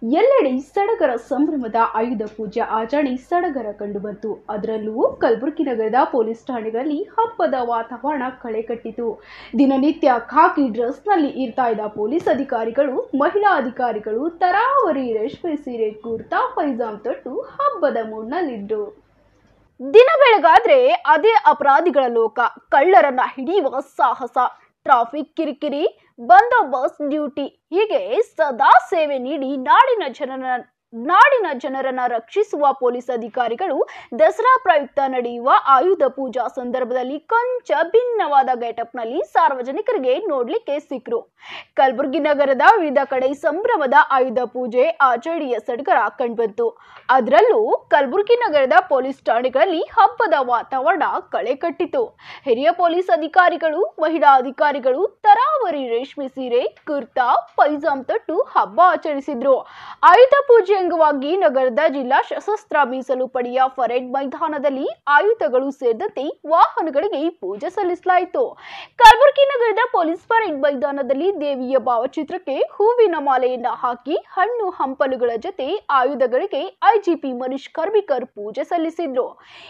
ಎಲ್ಲೆಡೆ ಸಡಗರ ಸಂಭ್ರಮದ ಆಯುಧ ಪೂಜೆ ಆಚರಣೆ ಸಡಗರ ಕಂಡುಬಂತು. ಅದರಲ್ಲೂ ಕಲಬುರಗಿ ನಗರದ ಪೊಲೀಸ್ ಠಾಣೆಗಳಲ್ಲಿ ಹಬ್ಬದ ವಾತಾವರಣ ಕಳೆಕಟ್ಟಿತು. ದಿನನಿತ್ಯ ಖಾಕಿ ಡ್ರೆಸ್ನಲ್ಲಿ ಇರ್ತಾ ಇದ್ದ ಪೊಲೀಸ್ ಅಧಿಕಾರಿಗಳು, ಮಹಿಳಾ ಅಧಿಕಾರಿಗಳು ತರಾವರಿ ರೇಷ್ಮೆ ಸೀರೆ, ಕುರ್ತಾ ಪೈಜಾಮ್ ತೊಟ್ಟು ಹಬ್ಬದ ಮೂಡ್ನಲ್ಲಿದ್ರು. ದಿನ ಬೆಳಗಾದ್ರೆ ಅದೇ ಅಪರಾಧಿಗಳ ಲೋಕ, ಕಳ್ಳರನ್ನ ಹಿಡಿಯುವ ಸಾಹಸ, ಟ್ರಾಫಿಕ್ ಕಿರಿಕಿರಿ, ಬಂದೋಬಸ್ತ್ ಡ್ಯೂಟಿ ಹೀಗೆ ಸದಾ ಸೇವೆ ನೀಡಿ ನಾಡಿನ ಜನರನ್ನ ರಕ್ಷಿಸುವ ಪೊಲೀಸ್ ಅಧಿಕಾರಿಗಳು ದಸರಾ ಪ್ರಯುಕ್ತ ನಡೆಯುವ ಆಯುಧ ಪೂಜಾ ಸಂದರ್ಭದಲ್ಲಿ ಕೊಂಚ ಭಿನ್ನವಾದ ಗೆಟಪ್ ನಲ್ಲಿ ಸಾರ್ವಜನಿಕರಿಗೆ ನೋಡ್ಲಿಕ್ಕೆ ಸಿಕ್ಕರು. ಕಲಬುರಗಿ ನಗರದ ವಿವಿಧ ಕಡೆ ಸಂಭ್ರಮದ ಆಯುಧ ಪೂಜೆ ಆಚರಣೆಯ ಸಡಗರ ಕಂಡುಬಂತು. ಅದರಲ್ಲೂ ಕಲಬುರಗಿ ನಗರದ ಪೊಲೀಸ್ ಠಾಣೆಗಳಲ್ಲಿ ಹಬ್ಬದ ವಾತಾವರಣ ಕಳೆಕಟ್ಟಿತು. ಹಿರಿಯ ಪೊಲೀಸ್ ಅಧಿಕಾರಿಗಳು, ಮಹಿಳಾ ಅಧಿಕಾರಿಗಳು ತರಾವರಿ ರೇಷ್ಮೆ ಸೀರೆ, ಕುರ್ತಾ ಪೈಜಾಮ್ ತೊಟ್ಟು ಹಬ್ಬ ಆಚರಿಸಿದ್ರು. ಆಯುಧ ಪೂಜೆ ಅಂಗವಾಗಿ ನಗರದ ಜಿಲ್ಲಾ ಸಶಸ್ತ್ರ ಮೀಸಲು ಪಡೆಯ ಪರೇಡ್ ಮೈದಾನದಲ್ಲಿ ಆಯುಧಗಳು ಸೇರಿದಂತೆ ವಾಹನಗಳಿಗೆ ಪೂಜೆ ಸಲ್ಲಿಸಲಾಯಿತು. ಕಲಬುರಗಿ ನಗರದ ಪೊಲೀಸ್ ಪರೇಡ್ ಮೈದಾನದಲ್ಲಿ ದೇವಿಯ ಭಾವಚಿತ್ರಕ್ಕೆ ಹೂವಿನ ಮಾಲೆಯನ್ನ ಹಾಕಿ ಹಣ್ಣು ಹಂಪಲುಗಳ ಜೊತೆ ಆಯುಧಗಳಿಗೆ ಐಜಿಪಿ ಮನೀಶ್ ಕರ್ಬಿಕರ್ ಪೂಜೆ ಸಲ್ಲಿಸಿದ್ರು.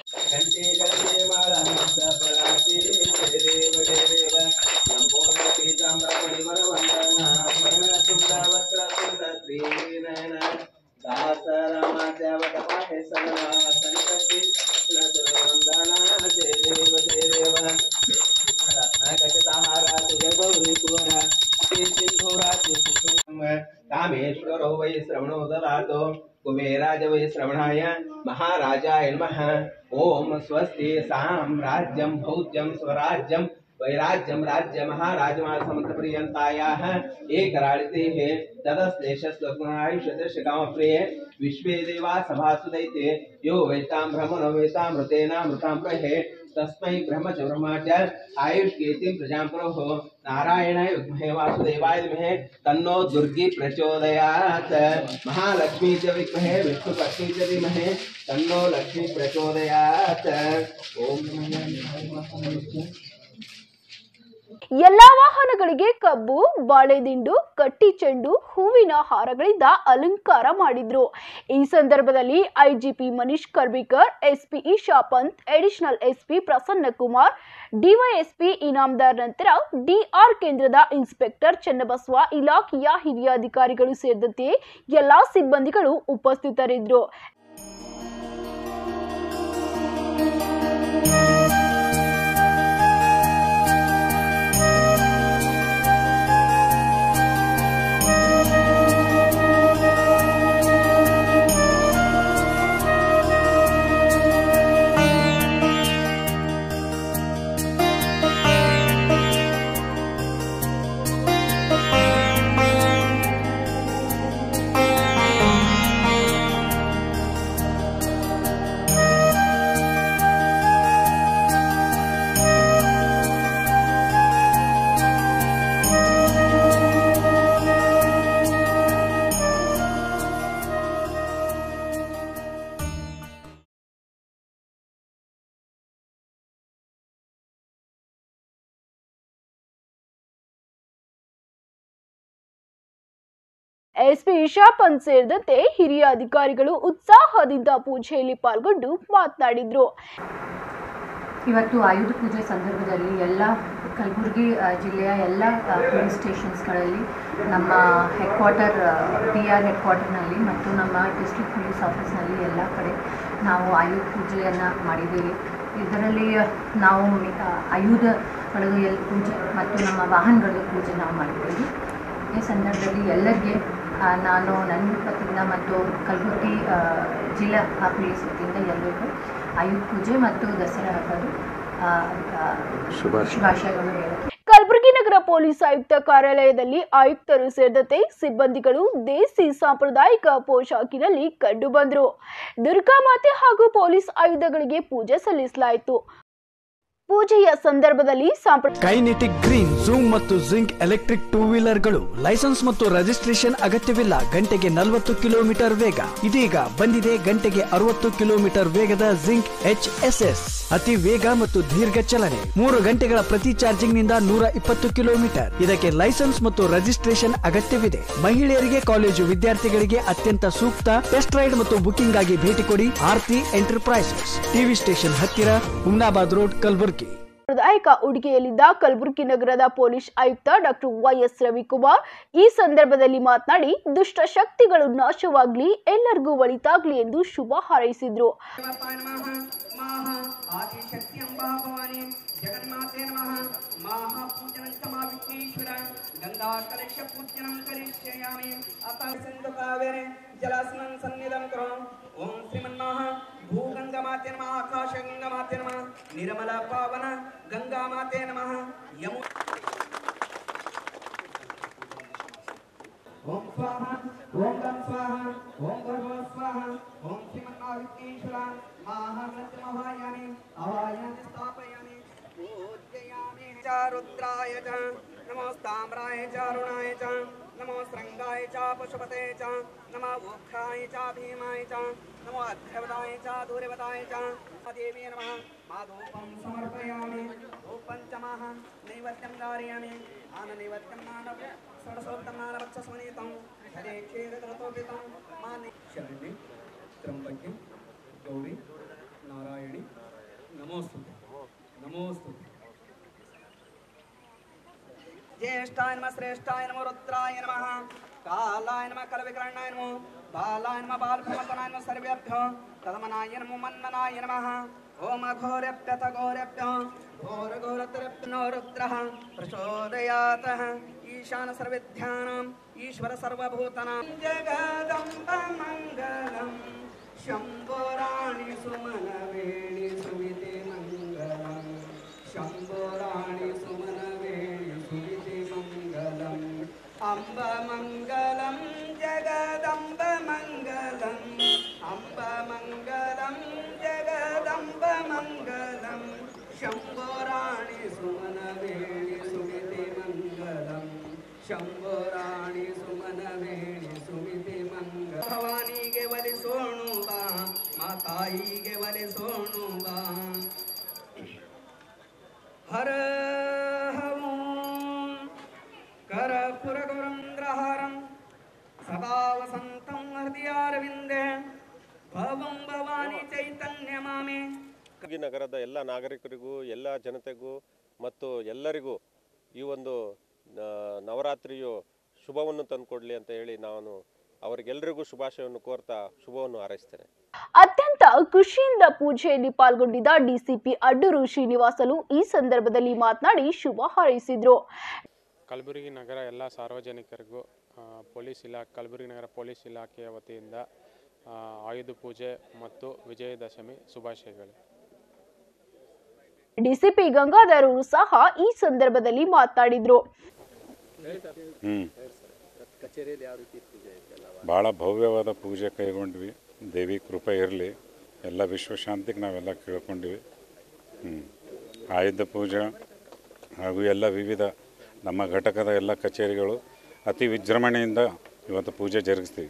कामेश्वरो वै श्रवणो ददातो कुबेराज वै श्रवणाय महाराजाय नमः। ओम स्वस्ति साम्राज्यं भौज्यं स्वराज्यं वैराज्यं राज्य महाराजमासमंतपर्यंतायाः एकराळितेः तदश्लेषस्वगुणायुषदशकामप्रिये विश्वे देवा सभासुदैते यो वेतां ब्रह्मणो वेतामृतेनामृतां प्रहे तस्मै ब्रह्म च ब्रह्मा च आयुष्केतिं प्रजां प्रोः नारायणाय विद्महे वासुदेवाय धीमहि तन्नो दुर्गी प्रचोदयात्। महालक्ष्मी च विद्महे विष्णुपत्नी च धीमहि तन्नो लक्ष्मी प्रचोदयात्। ओम नमः। ಎಲ್ಲಾ ವಾಹನಗಳಿಗೆ ಕಬ್ಬು, ಬಾಳೆದಿಂಡು, ಕಟ್ಟಿ ಚೆಂಡು, ಹೂವಿನ ಹಾರಗಳಿಂದ ಅಲಂಕಾರ ಮಾಡಿದ್ರು. ಈ ಸಂದರ್ಭದಲ್ಲಿ IGP Manish Karbikar, SP Isha Pant, additional SP Prasanna Kumar, DYSP Inamdar ನಂತರ ಡಿಆರ್ ಕೇಂದ್ರದ ಇನ್ಸ್ಪೆಕ್ಟರ್ ಚನ್ನಬಸವ, ಇಲಾಖೆಯ ಹಿರಿಯ ಅಧಿಕಾರಿಗಳು ಸೇರಿದಂತೆ ಎಲ್ಲಾ ಸಿಬ್ಬಂದಿಗಳು ಉಪಸ್ಥಿತರಿದ್ದರು. ಎಸ್ಪಿ ಈಶಾ ಪಂತ್ ಸೇರಿದಂತೆ ಹಿರಿಯ ಅಧಿಕಾರಿಗಳು ಉತ್ಸಾಹದಿಂದ ಪೂಜೆಯಲ್ಲಿ ಪಾಲ್ಗೊಂಡು ಮಾತನಾಡಿದ್ರು. ಇವತ್ತು ಆಯುಧ ಪೂಜೆ ಸಂದರ್ಭದಲ್ಲಿ ಎಲ್ಲ ಕಲಬುರಗಿ ಜಿಲ್ಲೆಯ ಎಲ್ಲ ಪೊಲೀಸ್ ಸ್ಟೇಷನ್ಸ್ಗಳಲ್ಲಿ ನಮ್ಮ ಹೆಡ್ಕ್ವಾರ್ಟರ್ ಡಿಆರ್ ಹೆಡ್ಕ್ವಾರ್ಟರ್ನಲ್ಲಿ ಮತ್ತು ನಮ್ಮ ಡಿಸ್ಟ್ರಿಕ್ಟ್ ಪೊಲೀಸ್ ಆಫೀಸ್ನಲ್ಲಿ ಎಲ್ಲ ಕಡೆ ನಾವು ಆಯುಧ ಪೂಜೆಯನ್ನು ಮಾಡಿದ್ದೀವಿ. ಇದರಲ್ಲಿ ನಾವು ಆಯುಧಗಳ ಪೂಜೆ ಮತ್ತು ನಮ್ಮ ವಾಹನಗಳ ಪೂಜೆ ನಾವು ಮಾಡಿದ್ದೀವಿ. ಈ ಸಂದರ್ಭದಲ್ಲಿ ಎಲ್ಲರಿಗೆ ನಾನು ನನ್ನ ವತಿಯಿಂದ ಮತ್ತು ಕಲಬುರಗಿ ಜಿಲ್ಲಾ ಪೊಲೀಸ್ ವತಿಯಿಂದ ಎಲ್ಲರಿಗೂ ಆಯುಧ ಪೂಜೆ ಮತ್ತು ದಸರಾ ಹಬ್ಬದ ಶುಭಾಶಯಗಳು ಹೇಳುತ್ತೇನೆ. ಕಲಬುರಗಿ ನಗರ ಪೊಲೀಸ್ ಆಯುಕ್ತ ಕಾರ್ಯಾಲಯದಲ್ಲಿ ಆಯುಕ್ತರು ಸೇರಿದಂತೆ ಸಿಬ್ಬಂದಿಗಳು ದೇಸಿ ಸಾಂಪ್ರದಾಯಿಕ ಪೋಷಾಕಿನಲ್ಲಿ ಕಂಡು ಬಂದರು. ದುರ್ಗಾಮಾತೆ ಹಾಗೂ ಪೊಲೀಸ್ ಆಯುಧಗಳಿಗೆ ಪೂಜೆ ಸಲ್ಲಿಸಲಾಯಿತು. ಪೂಜೆಯ ಸಂದರ್ಭದಲ್ಲಿ ಕೈನೆಟಿಕ್ ಗ್ರೀನ್, ಝೂಮ್ ಮತ್ತು ಜಿಂಕ್ ಎಲೆಕ್ಟ್ರಿಕ್ 2 ವೀಲರ್ಗಳು ಲೈಸೆನ್ಸ್ ಮತ್ತು ರಿಜಿಸ್ಟ್ರೇಷನ್ ಅಗತ್ಯವಿಲ್ಲ. ಗಂಟೆಗೆ 40 ಕಿಲೋಮೀಟರ್ ವೇಗ. ಇದೀಗ ಬಂದಿದೆ ಗಂಟೆಗೆ 60 ಕಿಲೋಮೀಟರ್ ವೇಗದ ಜಿಂಕ್ HSS ಅತಿ ವೇಗ ಮತ್ತು ದೀರ್ಘ ಚಲನೆ, 3 ಗಂಟೆಗಳ ಪ್ರತಿ ಚಾರ್ಜಿಂಗ್ ನಿಂದ 120 ಕಿಲೋಮೀಟರ್. ಇದಕ್ಕೆ ಲೈಸೆನ್ಸ್ ಮತ್ತು ರಿಜಿಸ್ಟ್ರೇಷನ್ ಅಗತ್ಯವಿದೆ. ಮಹಿಳೆಯರಿಗೆ, ಕಾಲೇಜು ವಿದ್ಯಾರ್ಥಿಗಳಿಗೆ ಅತ್ಯಂತ ಸೂಕ್ತ. ಟೆಸ್ಟ್ ರೈಡ್ ಮತ್ತು ಬುಕಿಂಗ್ ಆಗಿ ಭೇಟಿ ಕೊಡಿ ಆರ್ತಿ ಎಂಟರ್ಪ್ರೈಸಸ್, ಟಿವಿ ಸ್ಟೇಷನ್ ಹತ್ತಿರ, ಹುಮ್ನಾಬಾದ್ ರೋಡ್, ಕಲಬುರಗಿ. ಸಾಂಪ್ರದಾಯಿಕ ಉಡುಗೆಯಲ್ಲಿದ್ದ ಕಲಬುರಗಿ ನಗರದ ಪೊಲೀಸ್ ಆಯುಕ್ತ ಡಾಕ್ಟರ್ ವೈಎಸ್ ರವಿಕುಮಾರ್ ಈ ಸಂದರ್ಭದಲ್ಲಿ ಮಾತನಾಡಿ, ದುಷ್ಟ ಶಕ್ತಿಗಳು ನಾಶವಾಗಲಿ, ಎಲ್ಲರಿಗೂ ಒಳಿತಾಗ್ಲಿ ಎಂದು ಶುಭ ಹಾರೈಸಿದ್ರು. ओम श्रीमन्मः भूगंगा माते नमः, आकाश गंगा माते नमः, निर्मला पावन गंगा माते नमः, यमुना ओम स्वाहा ओम गं स्वाहा ओम भर्गो स्वाहा ओम श्रीमन्नारायणेश्वरा महामन्त्रमहायामि आवाहयामि स्थापयामि पूजयामि रुद्राय च नमो ताम्राय च अरुणाय च नमो श्रृंगाय च पशुपते च नमो उग्राय च भीमाय च नमो अध्यवताय च दूरवताय च देवी नमः माधूपं समर्पयामि धूपञ्चमः नैवेद्यं धारयामि आननैवेद्यं मानव षडशोक्तं मानवक्षस्मनीतं हरे क्षीरतरतोपितं मानि शरण्ये त्र्यंबके गौरी नारायणी नमोस्तुते नमोस्तुते ज्येष्ठाय नमः श्रेष्ठाय नमो रुद्राय नमः कालाय नमः कलविकर्णाय नमो बालाय नमः बालभ्रमतनाय नमः सर्वेभ्यो तदमनाय नमो मन्मनाय नमः ओम घोरेभ्यः घोरेभ्यो घोरघोरतरेभ्यो रुद्रः प्रचोदयातः ईशान सर्वविद्यानाम् ईश्वर सर्वभूतानां जगदम्ब मङ्गलम् शम्भोराणि सुमनवेणि सुविते मङ्गलम् शम्भोराणि सुमनवेणि सुविते मङ्गलम् अम्ब मङ्गलं जगदम्ब मङ्गलम् अम्ब मङ्गलं जगदम्ब मङ्गलम् शम्भोराणि सुमनवेणि सुविते मङ्गलम् शम्भोराणि सुमनवेणि सुविते मङ्गलम् भवानीगे ಒಲಿಸೋಣು ಬಾ ಮಾತಾಯಿಗೆ ಒಲಿಸೋಣು ಬಾ ಹರ कर्पूरगौरन्द्रहारं सदा वसन्तं हृदयारविन्दे भवं भवानी चैतन्यमामि. ನಗರದ ಎಲ್ಲ ನಾಗರಿಕರಿಗೂ, ಎಲ್ಲ ಜನತೆಗೂ ಮತ್ತು ಎಲ್ಲರಿಗೂ ಈ ಒಂದು ನವರಾತ್ರಿಯು ಶುಭವನ್ನು ತಂದುಕೊಡ್ಲಿ ಅಂತ ಹೇಳಿ ನಾನು ಅವರಿಗೆಲ್ಲರಿಗೂ ಶುಭಾಶಯವನ್ನು ಕೋರ್ತಾ ಶುಭವನ್ನು ಹಾರೈಸ್ತೇನೆ. ಅತ್ಯಂತ ಖುಷಿಯಿಂದ ಪೂಜೆಯಲ್ಲಿ ಪಾಲ್ಗೊಂಡಿದ್ದ ಡಿಸಿಪಿ ಅಡ್ಡೂರು ಶ್ರೀನಿವಾಸಲು ಈ ಸಂದರ್ಭದಲ್ಲಿ ಮಾತನಾಡಿ ಶುಭ ಹಾರೈಸಿದ್ರು. ಕಲಬುರಗಿ ನಗರ ಎಲ್ಲ ಸಾರ್ವಜನಿಕರಿಗೂ ಕಲಬುರಗಿ ನಗರ ಪೊಲೀಸ್ ಇಲಾಖೆಯ ವತಿಯಿಂದ ಆಯುಧ ಪೂಜೆ ಮತ್ತು ವಿಜಯದಶಮಿ ಶುಭಾಶಯಗಳು. ಡಿಸಿಪಿ ಗಂಗಾಧರ್ ಸಹ ಈ ಸಂದರ್ಭದಲ್ಲಿ ಮಾತನಾಡಿದ್ರು. ಭಾಳ ಭವ್ಯವಾದ ಪೂಜೆ ಕೈಗೊಂಡ್ವಿ. ದೇವಿ ಕೃಪೆ ಇರಲಿ, ಎಲ್ಲ ವಿಶ್ವಶಾಂತಿಗೆ ನಾವೆಲ್ಲ ಕೇಳ್ಕೊಂಡಿವಿ. ಆಯುಧ ಪೂಜೆ ಹಾಗೂ ಎಲ್ಲ ವಿವಿಧ ನಮ್ಮ ಘಟಕದ ಎಲ್ಲ ಕಚೇರಿಗಳು ಅತಿ ವಿಜೃಂಭಣೆಯಿಂದ ಇವತ್ತು ಪೂಜೆ ಜರುಗಿಸ್ತೀವಿ.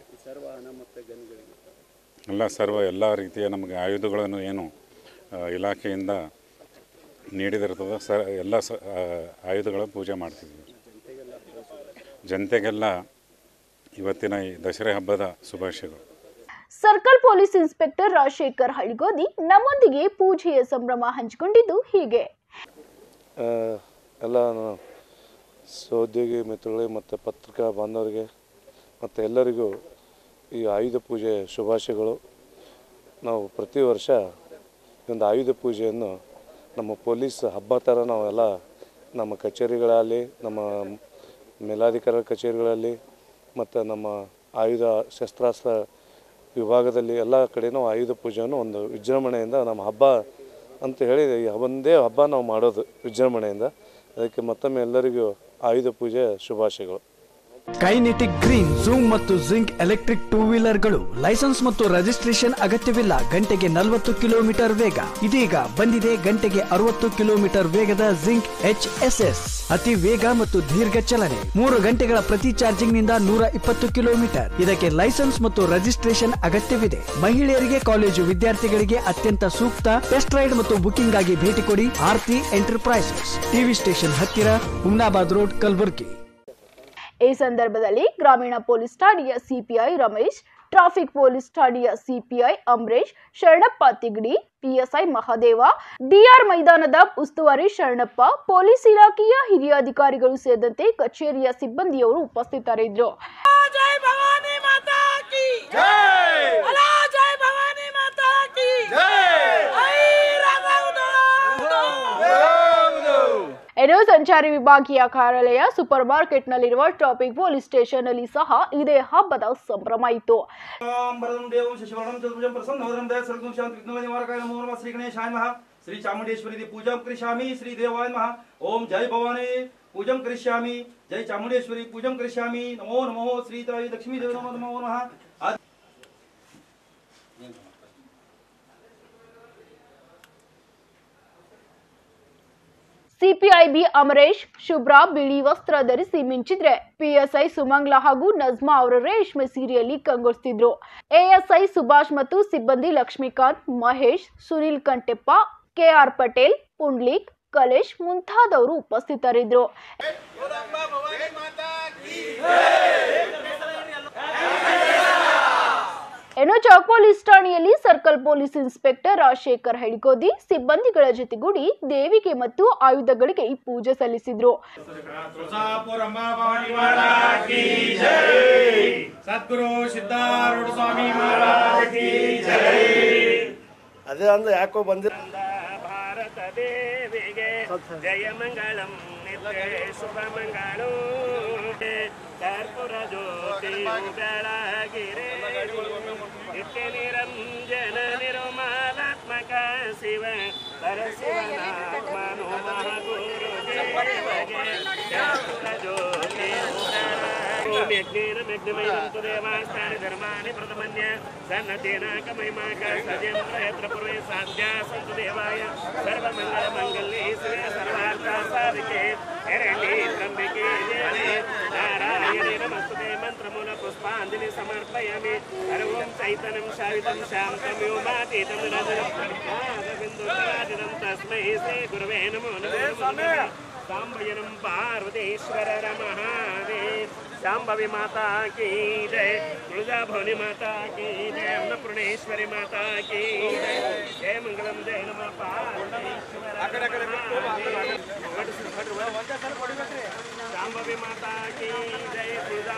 ಎಲ್ಲ ರೀತಿಯ ನಮಗೆ ಆಯುಧಗಳನ್ನು ಏನು ಇಲಾಖೆಯಿಂದ ನೀಡಿದಿರ್ತದೆ ಎಲ್ಲ ಆಯುಧಗಳ ಪೂಜೆ ಮಾಡ್ತೀವಿ. ಜನತೆಗೆಲ್ಲ ಇವತ್ತಿನ ಈ ದಸರಾ ಹಬ್ಬದ ಶುಭಾಶಯಗಳು. Circle police inspector Rajashekhar Haligodi ನಮ್ಮೊಂದಿಗೆ ಪೂಜೆಯ ಸಂಭ್ರಮ ಹಂಚಿಕೊಂಡಿದ್ದು ಹೀಗೆ. ಎಲ್ಲ ಸಹೋದ್ಯೋಗಿ ಮಿತ್ರಗಳಿಗೆ ಮತ್ತು ಪತ್ರಿಕಾ ಬಾಂಧವರಿಗೆ ಮತ್ತು ಎಲ್ಲರಿಗೂ ಈ ಆಯುಧ ಪೂಜೆ ಶುಭಾಶಯಗಳು. ನಾವು ಪ್ರತಿ ವರ್ಷ ಒಂದು ಆಯುಧ ಪೂಜೆಯನ್ನು ನಮ್ಮ ಪೊಲೀಸ್ ಹಬ್ಬ ಥರ ನಾವೆಲ್ಲ ನಮ್ಮ ಕಚೇರಿಗಳಲ್ಲಿ, ನಮ್ಮ ಮೇಲಾಧಿಕಾರಿ ಕಚೇರಿಗಳಲ್ಲಿ ಮತ್ತು ನಮ್ಮ ಆಯುಧ ಶಸ್ತ್ರಾಸ್ತ್ರ ವಿಭಾಗದಲ್ಲಿ ಎಲ್ಲ ಕಡೆಯೂ ಆಯುಧ ಪೂಜೆಯನ್ನು ಒಂದು ವಿಜೃಂಭಣೆಯಿಂದ ನಮ್ಮ ಹಬ್ಬ ಅಂತ ಹೇಳಿ ಒಂದೇ ಹಬ್ಬ ನಾವು ಮಾಡೋದು ವಿಜೃಂಭಣೆಯಿಂದ. ಅದಕ್ಕೆ ಮತ್ತೊಮ್ಮೆ ಎಲ್ಲರಿಗೂ ಆಯುಧ ಪೂಜೆ ಶುಭಾಶಯಗಳು. ಕೈನೆಟಿಕ್ ಗ್ರೀನ್ ಝೂಮ್ ಮತ್ತು ಜಿಂಕ್ ಎಲೆಕ್ಟ್ರಿಕ್ 2 ವೀಲರ್ಗಳು ಲೈಸೆನ್ಸ್ ಮತ್ತು ರಿಜಿಸ್ಟ್ರೇಷನ್ ಅಗತ್ಯವಿಲ್ಲ. ಗಂಟೆಗೆ 40 ಕಿಲೋಮೀಟರ್ ವೇಗ. ಇದೀಗ ಬಂದಿದೆ ಗಂಟೆಗೆ 60 ಕಿಲೋಮೀಟರ್ ವೇಗದ ಜಿಂಕ್ HSS. ಅತಿ ವೇಗ ಮತ್ತು ದೀರ್ಘ ಚಲನೆ. 3 ಗಂಟೆಗಳ ಪ್ರತಿ ಚಾರ್ಜಿಂಗ್ ನಿಂದ 120 ಕಿಲೋಮೀಟರ್. ಇದಕ್ಕೆ ಲೈಸೆನ್ಸ್ ಮತ್ತು ರಿಜಿಸ್ಟ್ರೇಷನ್ ಅಗತ್ಯವಿದೆ. ಮಹಿಳೆಯರಿಗೆ, ಕಾಲೇಜು ವಿದ್ಯಾರ್ಥಿಗಳಿಗೆ ಅತ್ಯಂತ ಸೂಕ್ತ. ಟೆಸ್ಟ್ ರೈಡ್ ಮತ್ತು ಬುಕಿಂಗ್ ಆಗಿ ಭೇಟಿ ಕೊಡಿ ಆರ್ತಿ ಎಂಟರ್ಪ್ರೈಸಸ್, ಟಿವಿ ಸ್ಟೇಷನ್ ಹತ್ತಿರ, ಹುಮ್ನಾಬಾದ್ ರೋಡ್, ಕಲಬುರಗಿ. ಈ ಸಂದರ್ಭದಲ್ಲಿ ಗ್ರಾಮೀಣ ಪೊಲೀಸ್ ಠಾಣೆಯ ಸಿಪಿಐ ರಮೇಶ್, ಟ್ರಾಫಿಕ್ ಪೊಲೀಸ್ ಠಾಣೆಯ CPI Amaresh, Sharanappa Tigadi, PSI Mahadeva, DR ಮೈದಾನದ ಉಸ್ತುವಾರಿ ಶರಣಪ್ಪ, ಪೊಲೀಸ್ ಇಲಾಖೆಯ ಹಿರಿಯ ಅಧಿಕಾರಿಗಳು ಸೇರಿದಂತೆ ಕಚೇರಿಯ ಸಿಬ್ಬಂದಿಯವರು ಉಪಸ್ಥಿತರಿದ್ದರು. ಇನ್ನು ಸಂಚಾರಿ ವಿಭಾಗೀಯ ಕಾರ್ಯಾಲಯ, ಸೂಪರ್ ಮಾರ್ಕೆಟ್ನಲ್ಲಿರುವ ಟ್ರಾಫಿಕ್ ಪೊಲೀಸ್ ಸ್ಟೇಷನ್ ನಲ್ಲಿ ಸಹ ಇದೇ ಹಬ್ಬದ ಸಂಭ್ರಮ ಇತ್ತು. श्री चामुंडेश्वरी पूजा करिष्यामि, श्री देवाय नमः। ओम जय भवानी पूजम करिष्यामि, जय चामुंडेश्वरी पूजम करिष्यामि। नमो नमो श्री लक्ष्मी देव नमो नमो नमः। ಸಿಪಿಐಬಿ ಅಮರೇಶ್ ಶುಭ್ರಾ ಬಿಳಿ ವಸ್ತ್ರ ಧರಿಸಿ ಮಿಂಚಿದ್ರೆ, ಪಿಎಸ್ಐ ಸುಮಂಗ್ಲಾ ಹಾಗೂ ನಜ್ಮಾ ಅವರ ರೇಷ್ಮೆ ಸೀರೆಯಲ್ಲಿ ಕಂಗೊಳಿಸುತ್ತಿದ್ರು. ಎಎಸ್ಐ ಸುಭಾಷ್ ಮತ್ತು ಸಿಬ್ಬಂದಿ ಲಕ್ಷ್ಮೀಕಾಂತ್, ಮಹೇಶ್, ಸುನಿಲ್ ಕಂಟೆಪ್ಪ, ಕೆಆರ್ ಪಟೇಲ್, ಪುಂಡ್ಲಿಕ್, ಕಲೇಶ್ ಮುಂತಾದವರು ಉಪಸ್ಥಿತರಿದ್ದರು. ಇನ್ನು ಚೌಕ್ ಪೊಲೀಸ್ ಠಾಣೆಯಲ್ಲಿ circle police inspector Rajashekhar Heligodi ಸಿಬ್ಬಂದಿಗಳ ಜೊತೆಗೂಡಿ ದೇವಿಗೆ ಮತ್ತು ಆಯುಧಗಳಿಗೆ ಪೂಜೆ ಸಲ್ಲಿಸಿದ್ರು. ಸದ್ಗುರು ಸಿದ್ಧಾರೂಢ ಸ್ವಾಮಿ ಮಹಾರಾಜ್ ಕಿ ಜೈ. ಅದೇ ಅಂದ್ರೆ ಯಾಕೋ ಬಂದಿರ ಭಾರತ ದೇವಿಗೆ ಜಯ ಮಂಗಳಂ ನಿತ್ಯ ಶುಭ ಮಂಗಳೋ ಕರ್ಪೂರ ಜ್ಯೋತಿ ಬೆಳಗಿರೆ ನಿತ್ಯ ನಿರಂಜನ ನಿರ್ಮಲಾತ್ಮಕ ಶಿವ ಪರಶಿವನಾತ್ಮನು ಮಹಾಗುರು ದೇವಗೆ ಕರ್ಪೂರ ಜ್ಯೋತಿ मेघ्नेरमेघ्नमयन्तु देवास्तानि धर्माणि प्रथमन्य सन्नतेनाकमहिमाक सजेन्द्र यत्र पूर्वे साध्या सन्तु देवाय सर्वमङ्गलमङ्गल्ये शिवे सर्वार्थसाधिके हिरण्ये त्र्यम्बके देवे नारायणे नमस्तुते मन्त्रमूल पुष्पाञ्जलि समर्पयामि। हरि ओं चैतन्यं शावितं शान्तं व्योमातीतं नादबिन्दुराजितं तस्मै श्री गुरवे नमो नमः। सांबयनं पार्वतीश्वर महादेव। शांभवी माता की जय, तुलजा भवानी माता की जय, अन्नपूर्णेश्वरी माता की जय, जय मंगलम जय नमः पार्वतीश्वर शांभवी माता की जय, तुलजा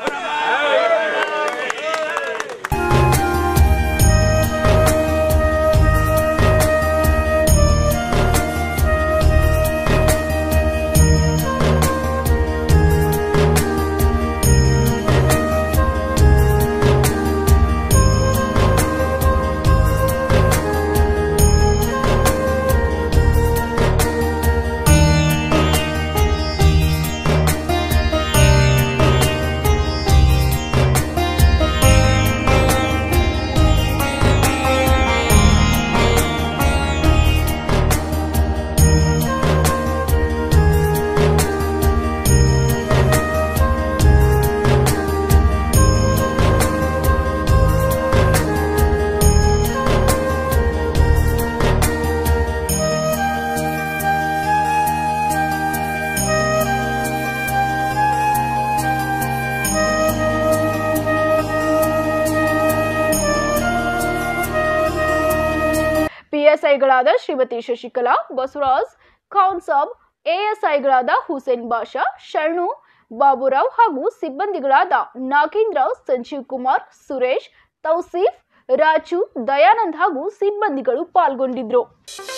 ಪಿಎಸ್ಐಗಳಾದ ಶ್ರೀಮತಿ ಶಶಿಕಲಾ, ಬಸವರಾಜ್ ಖಾನ್ ಸಾಬ್, ಎಎಸ್ಐಗಳಾದ ಹುಸೇನ್ ಬಾಷಾ, ಶರಣು, ಬಾಬುರಾವ್ ಹಾಗೂ ಸಿಬ್ಬಂದಿಗಳಾದ ನಾಗೇಂದ್ರ, ಸಂಜೀವ್ ಕುಮಾರ್, ಸುರೇಶ್, ತೌಸೀಫ್, ರಾಜು, ದಯಾನಂದ್ ಹಾಗೂ ಸಿಬ್ಬಂದಿಗಳು ಪಾಲ್ಗೊಂಡಿದ್ರು.